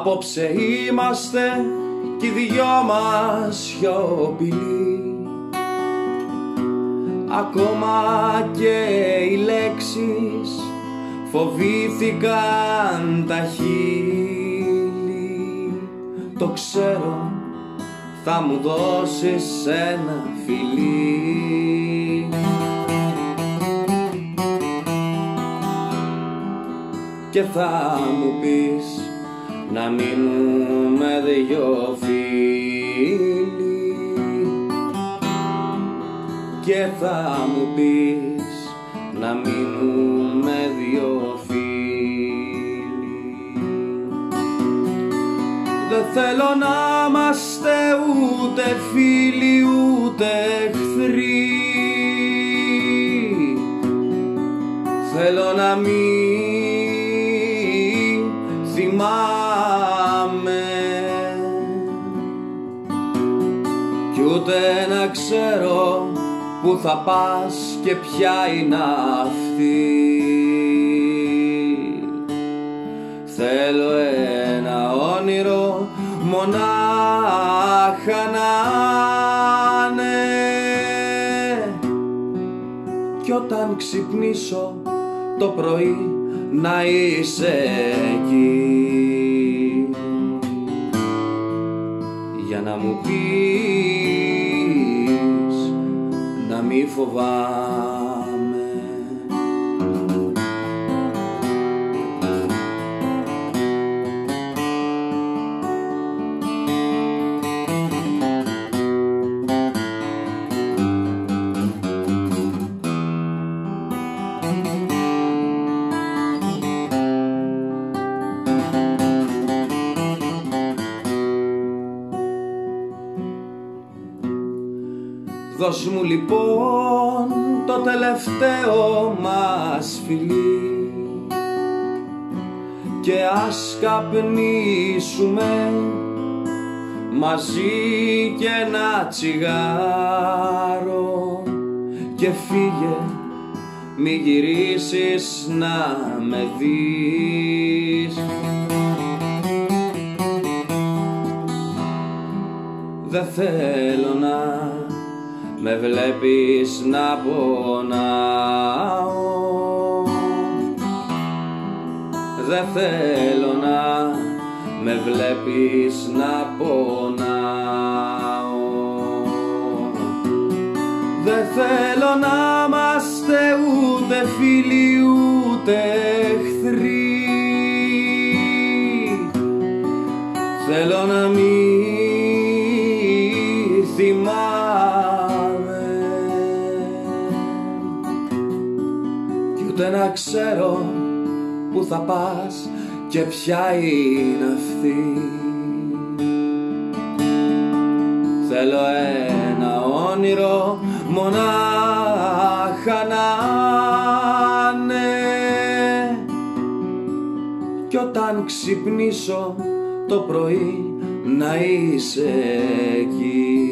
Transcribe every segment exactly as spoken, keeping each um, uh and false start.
Απόψε είμαστε κι οι δυο μας σιωπηλοί, ακόμα και οι λέξεις φοβήθηκαν τα χείλη. Το ξέρω, θα μου δώσεις ένα φιλί και θα μου πεις να μείνουμε δυο φίλοι και θα μου πεις να μείνουμε δυο φίλοι. Δεν θέλω να είμαστε ούτε φίλοι ούτε εχθροί, θέλω να μην θυμάμαι κι ούτε να ξέρω που θα πας και ποια είναι αυτή. Θέλω ένα όνειρο μονάχα να είναι κι όταν ξυπνήσω το πρωί να είσαι εκεί για να μου πεις να μη φοβάμαι. Δώσ' μου λοιπόν το τελευταίο μας φιλί και ας καπνίσουμε μαζί και ένα τσιγάρο και φύγε, μη γυρίσεις να με δεις. Δεν θέλω να με βλέπεις να πονάω, δεν θέλω να με βλέπεις να πονάω, δεν θέλω να είμαστε ούτε φίλοι ούτε εχθροί, θέλω να μην θυμάμαι κι ούτε να ξέρω που θα πας και ποια είναι αυτή. Θέλω ένα όνειρο μονάχα να είναι κι όταν ξυπνήσω το πρωί να είσαι εκεί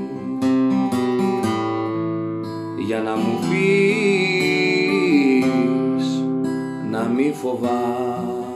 για να μου πεις να μη φοβάμαι.